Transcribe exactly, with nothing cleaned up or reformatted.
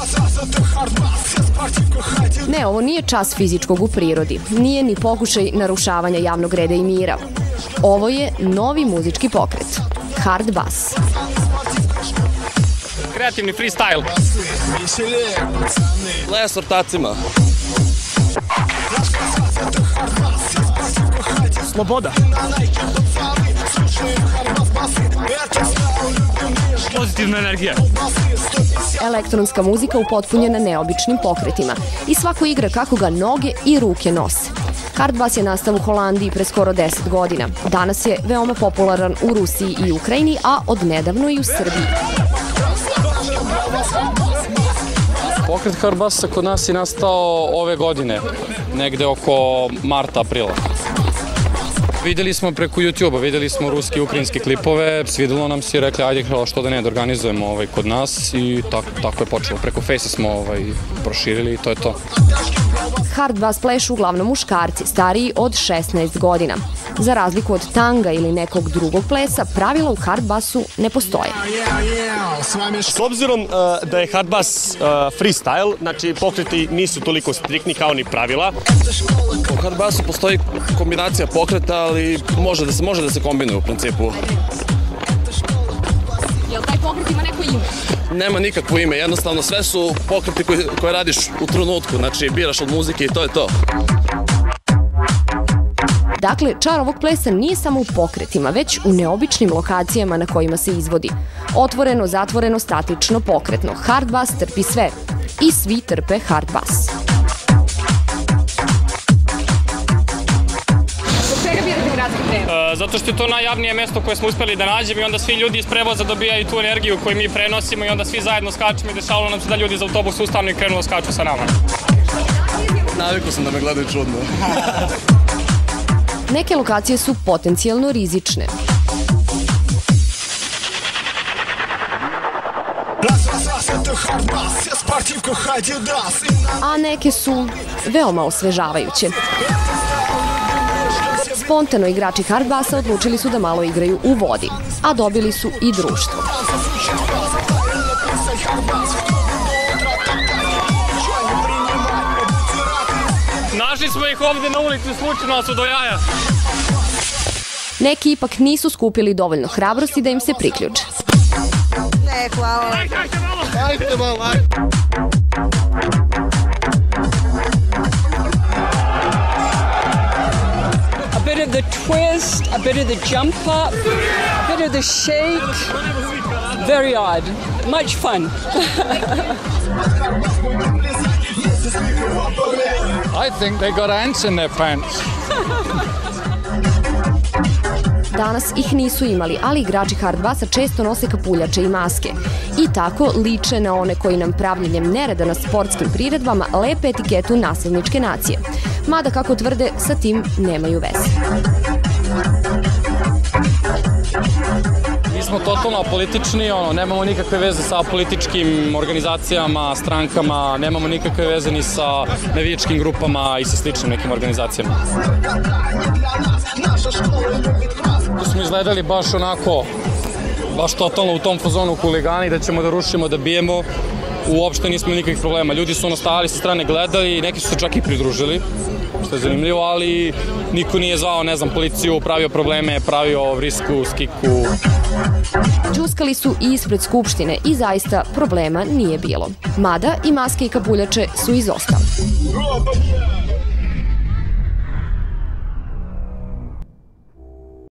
Ne, ovo nije čas fizičkog u prirodi, nije ni pokušaj narušavanja javnog reda i mira. Ovo je novi muzički pokret, hard bass. Kreativni freestyle. Leja s ortacima. Sloboda. Pozitivna energija. Elektronska muzika upotpunjena neobičnim pokretima i svako igra kako ga noge i ruke nose. Hard bass je nastao u Holandiji pre skoro deset godina. Danas je veoma popularan u Rusiji i Ukrajini, a od nedavno i u Srbiji. Pokret hard bassa kod nas je nastao ove godine, negde oko marta, aprila. Videli smo preko YouTube-a, videli smo ruski i ukrajinske klipove, svidelo nam se i rekli ajde što da ne da organizujemo ovaj, kod nas i tako, tako je počelo. Preko Face smo ovaj, proširili i to je to. Hard bass plešu uglavnom muškarci, stariji od šesnaest godina. Za razliku od tanga ili nekog drugog plesa, pravila u hard bassu ne postoje. S obzirom uh, da je hard bass uh, freestyle, znači pokreti nisu toliko striktni kao ni pravila. U hard bassu postoji kombinacija pokreta, ali može da se, može da se kombinuje u principu. Jel taj pokret ima neko ime? Nema nikakvo ime, jednostavno sve su pokreti koji, koje radiš u trenutku, znači biraš od muzike i to je to. Dakle, čar ovog plesa nije samo u pokretima, već u neobičnim lokacijama na kojima se izvodi. Otvoreno, zatvoreno, statično, pokretno. Hard bass trpi sve. I svi trpe hard bass. Zato što je to najjavnije mesto koje smo uspeli da nađemo i onda svi ljudi iz prevoza dobijaju tu energiju koju mi prenosimo i onda svi zajedno skačemo i dešavalo nam se da ljudi iz autobusa ustanu i krenu da skaču sa nama. Navikao sam da me gledaju čudno. Neke lokacije su potencijalno rizične. A neke su veoma osvežavajuće. Spontano igrači hard bassa odlučili su da malo igraju u vodi, a dobili su i društvo. Našli smo ih ovde na ulici, slučajno su do jaja. Neki ipak nisu skupili dovoljno hrabrosti da im se priključe. Ne, hvala. Ajde, ajde malo. Ajde malo, ajde. A bit of the twist, a bit of the jump up, a bit of the shake. Very odd. Much fun. I think they got ants in their pants. Danas ih nisu imali, ali igrači hard bassa često nose kapuljače i maske. I tako liče na one koji nam pravljenjem nereda na sportskim priredbama lepe etiketu nasilničke nacije. Mada, kako tvrde, sa tim nemaju veze. Mi smo totalno apolitični, ono, nemamo nikakve veze sa političkim organizacijama, strankama, nemamo nikakve veze ni sa navijačkim grupama i sa sličnim nekim organizacijama. Tu smo izgledali baš onako, baš totalno u tom fazonu huligani, da ćemo da rušimo, da bijemo. Uopšte nismo nikakvih problema. Ljudi su ono stali sa strane gledali, neki su se čak i pridružili, što je zanimljivo, ali niko nije zvao, ne znam, policiju, pravio probleme, pravio vrisku, skiku. Đuskali su i ispred Skupštine i zaista problema nije bilo. Mada i maske i kapuljače su izostali.